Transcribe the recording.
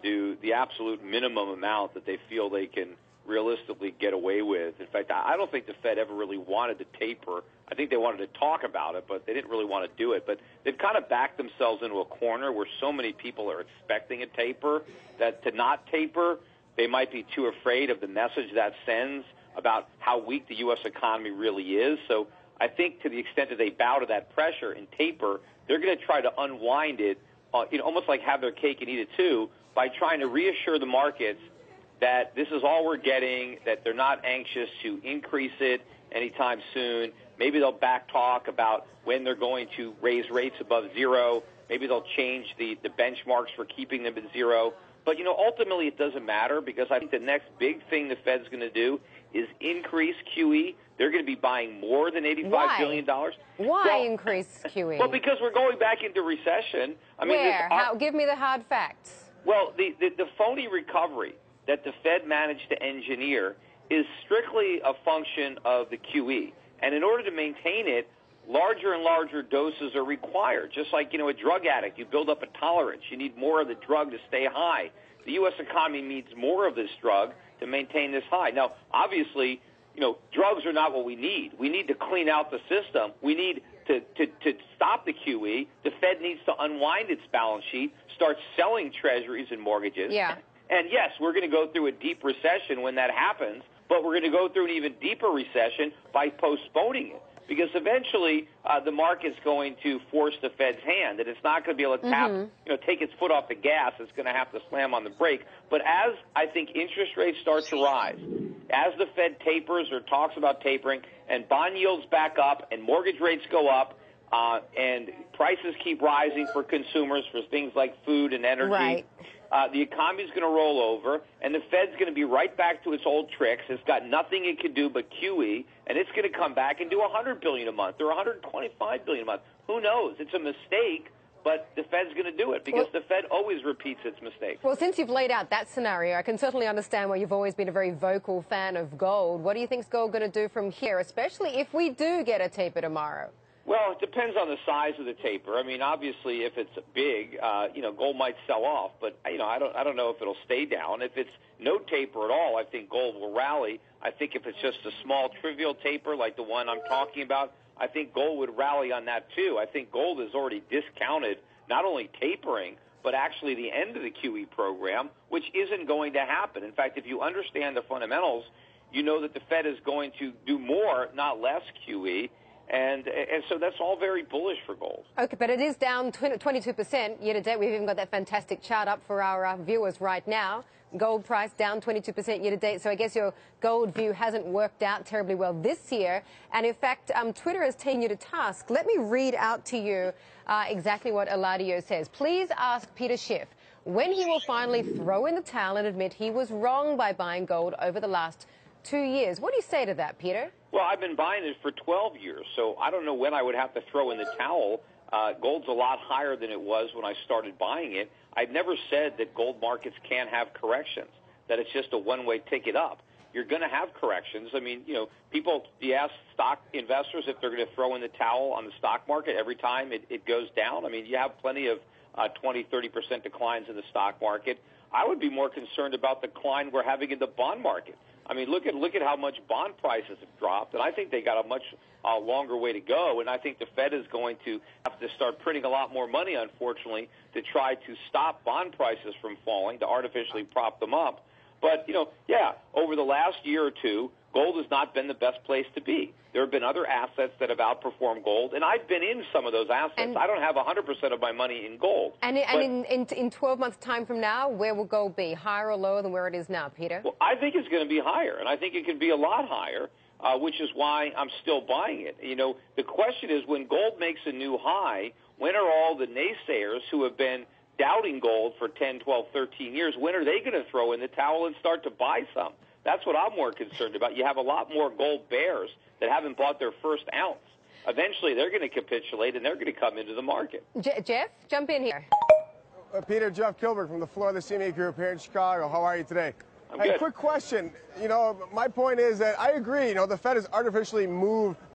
do the absolute minimum amount that they feel they can realistically get away with. In fact, I don't think the Fed ever really wanted to taper. I think they wanted to talk about it, but they didn't really want to do it. But they've kind of backed themselves into a corner where so many people are expecting a taper that to not taper, they might be too afraid of the message that sends about how weak the U.S. economy really is. So I think to the extent that they bow to that pressure and taper, they're going to try to unwind it, almost like have their cake and eat it too, by trying to reassure the markets that this is all we're getting, that they're not anxious to increase it anytime soon. Maybe they'll back talk about when they're going to raise rates above zero. Maybe they'll change the benchmarks for keeping them at zero. But, ultimately it doesn't matter because I think the next big thing the Fed's going to do is increase QE. They're going to be buying more than $85 billion. Why increase QE? Well, because we're going back into recession. Where? Give me the hard facts. Well, the phony recovery that the Fed managed to engineer is strictly a function of the QE. And in order to maintain it, larger and larger doses are required. Just like, a drug addict, you build up a tolerance. You need more of the drug to stay high. The U.S. economy needs more of this drug to maintain this high. Now, obviously, drugs are not what we need. We need to clean out the system. We need to stop the QE. The Fed needs to unwind its balance sheet, start selling treasuries and mortgages. Yeah. And, yes, we're going to go through a deep recession when that happens, but we're going to go through an even deeper recession by postponing it. Because eventually the market's going to force the Fed's hand, and it's not going to be able to take its foot off the gas. It's going to have to slam on the brake. But as I think interest rates start to rise, as the Fed tapers or talks about tapering, and bond yields back up, and mortgage rates go up, and prices keep rising for consumers for things like food and energy. Right. The economy's going to roll over, and the Fed's going to be right back to its old tricks. It's got nothing it can do but QE, and it's going to come back and do $100 billion a month or $125 billion a month. Who knows? It's a mistake, but the Fed's going to do it because the Fed always repeats its mistakes. Well, since you've laid out that scenario, I can certainly understand why you've always been a very vocal fan of gold. What do you think is gold going to do from here, especially if we do get a taper tomorrow? Well, it depends on the size of the taper. Obviously, if it's big, gold might sell off, but I don't know if it'll stay down. If it's no taper at all, I think gold will rally. I think if it's just a small, trivial taper like the one I'm talking about, I think gold would rally on that too. I think gold has already discounted not only tapering, but actually the end of the QE program, which isn't going to happen. In fact, if you understand the fundamentals, you know that the Fed is going to do more, not less QE. And so that's all very bullish for gold. Okay, but it is down 22% year to date. We've even got that fantastic chart up for our viewers right now. Gold price down 22% year to date. So I guess your gold view hasn't worked out terribly well this year. And in fact, Twitter has taken you to task. Let me read out to you exactly what Eladio says. Please ask Peter Schiff when he will finally throw in the towel and admit he was wrong by buying gold over the last 2 years. What do you say to that, Peter? Well, I've been buying it for 12 years, so I don't know when I would have to throw in the towel. Gold's a lot higher than it was when I started buying it. I've never said that gold markets can't have corrections, that it's just a one-way ticket up. You're going to have corrections. People, do you ask stock investors if they're going to throw in the towel on the stock market every time it goes down? You have plenty of 20, 30% declines in the stock market. I would be more concerned about the decline we're having in the bond market. Look at how much bond prices have dropped, and I think they got a much longer way to go, and I think the Fed is going to have to start printing a lot more money, unfortunately, to try to stop bond prices from falling, to artificially prop them up. But, over the last year or two, gold has not been the best place to be. There have been other assets that have outperformed gold, and I've been in some of those assets. And I don't have 100% of my money in gold. And in 12 months' time from now, where will gold be, higher or lower than where it is now, Peter? Well, I think it's going to be higher, and I think it can be a lot higher, which is why I'm still buying it. The question is, when gold makes a new high, when are all the naysayers who have been doubting gold for 10, 12, 13 years, when are they going to throw in the towel and start to buy some? That's what I'm more concerned about. You have a lot more gold bears that haven't bought their first ounce. Eventually, they're going to capitulate, and they're going to come into the market. Jeff, jump in here. Peter, Jeff Kilburg from the floor of the CME Group here in Chicago. How are you today? I'm good. Quick question. My point is that I agree. The Fed has artificially moved